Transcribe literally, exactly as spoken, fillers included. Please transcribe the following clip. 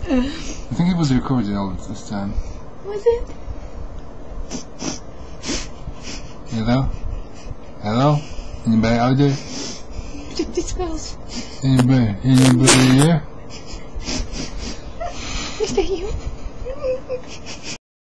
I think it was recording all of this time. Was it? Hello? Hello? Anybody out there? Check this house. Anybody? Anybody here? Is that you?